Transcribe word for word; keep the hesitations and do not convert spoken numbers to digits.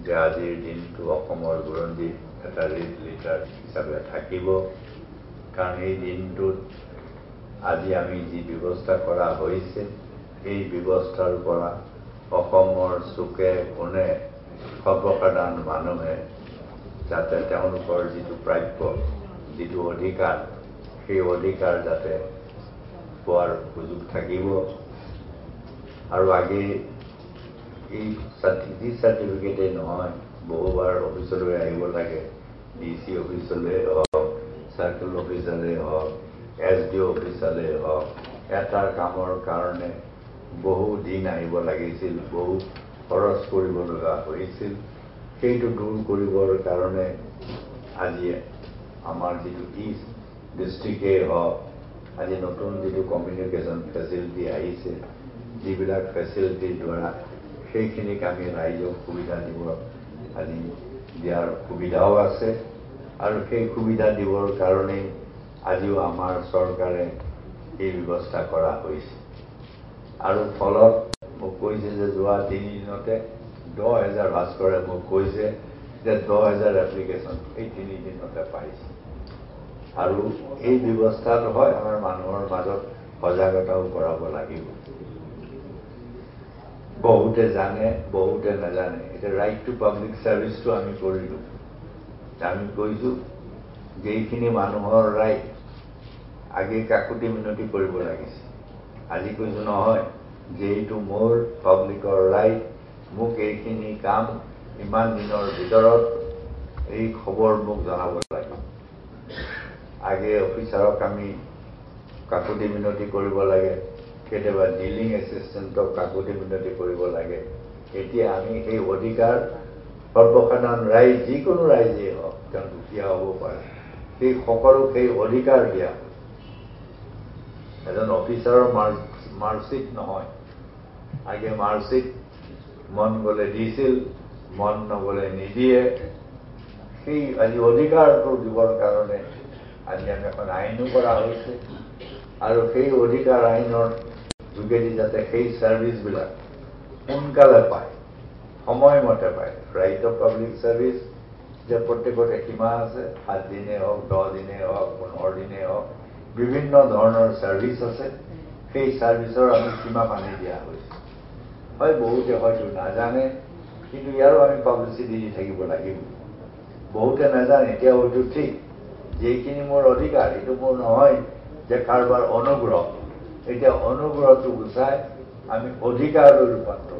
যে আজিৰ দিনটো অসমৰ বুৰঞ্জীত এটা ৰেড লেটাৰ হিচাপে থাকিব কাৰণ এই দিনটোত আজি আমি যি ব্যৱস্থা কৰা হৈছে এই ব্যৱস্থাৰ পৰা অসমৰ চুকে কোণে সৰ্বসাধাৰণ মানুহে যাতে তেওঁলোকৰ যিটো প্ৰাপ্য যিটো অধিকাৰ সেই অধিকাৰ যাতে পোৱাৰ সুযোগ থাকিব আৰু আগে এই যি চাৰ্টিফিকেটে নহয় বহুবাৰ অফিচলৈ আহিব লাগে ডি চি অফিচলৈ হওক চাৰ্কেল অফিচলৈ হওক এছ ডি অফিচলৈ হওক এটাৰ কামৰ কাৰণে বহু দিন আহিব লাগিছিল বহু খৰচ কৰিব লগা হৈছিল সেইটো দূৰ কৰিবৰ কাৰণে আজি আমাৰ যিটো ইষ্ট ডিষ্ট্ৰিক্টেই হওক আজি নতুন যিটো কমিউনিকেশ্যন ফেচিলিটি আহিছে যিবিলাক ফেচিলিটিৰ দ্বাৰা সেইখিনিক আমি ৰাইজক সুবিধা দিব আজি দিয়াৰ সুবিধাও আছে আৰু সেই সুবিধা দিবৰ কাৰণেই আজিও আমাৰ চৰকাৰে এই ব্যৱস্থা কৰা হৈছে আৰু ফলত মোক কৈছে যে যোৱা তিনিদিনতে দহ হাজাৰ ভাস্কৰে মোক কৈছে যে দহ হাজাৰ এপ্লিকেশ্যন এই তিনিদিনতে পাইছে আৰু এই ব্যৱস্থাটো হয় আমাৰ মানুহৰ মাজত সজাগতাও কৰাব লাগিব বহুতে জানে বহুতে নাজানে এতিয়া ৰাইট টু পাব্লিক ছাৰ্ভিচটো আমি কৰিলোঁ আমি কৈছোঁ যে এইখিনি মানুহৰ ৰাইট আগে কাকুতি মিনতি কৰিব লাগিছে আজি কৈছোঁ নহয় যে এইটো মোৰ পাব্লিকৰ ৰাইট মোক এইখিনি কাম ইমান দিনৰ ভিতৰত এই খবৰ মোক জনাব লাগিব আগে অফিচাৰক আমি কাকুতি মিনতি কৰিব লাগে কেতিয়াবা ডিলিং এছিষ্টেণ্টক কাকুতি মিনতি কৰিব লাগে এতিয়া আমি সেই অধিকাৰ সৰ্বসাধাৰণ ৰাইজ যিকোনো ৰাইজেই হওক তেওঁ দুখীয়া হ'ব পাৰে সেই সকলো সেই অধিকাৰ দিয়া এজন অফিচাৰৰ মাৰ্কশ্বিট নহয় আগে মাৰ্কশ্বিট মন গ'লে দিছিল মন নগ'লে নিদিয়ে সেই আজি অধিকাৰটো দিবৰ কাৰণে আজি আমি এখন আইনো কৰা হৈছে আৰু সেই অধিকাৰ আইনৰ যোগেদি যাতে সেই ছাৰ্ভিচবিলাক সোনকালে পায় সময়মতে পায় ৰাইট অফ পাব্লিক ছাৰ্ভিচ যে প্ৰত্যেকতে সীমা আছে সাত দিনে হওক দহ দিনে হওক পোন্ধৰ দিনে হওক বিভিন্ন ধৰণৰ ছাৰ্ভিচ আছে সেই ছাৰ্ভিচৰ আমি সীমা বান্ধি দিয়া হৈছে হয় বহুতে হয়তো নাজানে কিন্তু ইয়াৰো আমি পাব্লিচিটি দি থাকিব লাগিব বহুতে নাজানে এতিয়া হয়তো ঠিক যেইখিনি মোৰ অধিকাৰ এইটো মোৰ নহয় যে কাৰোবাৰ অনুগ্ৰহ এতিয়া অনুগ্ৰহটো গুচাই আমি অধিকাৰলৈ ৰূপান্তৰ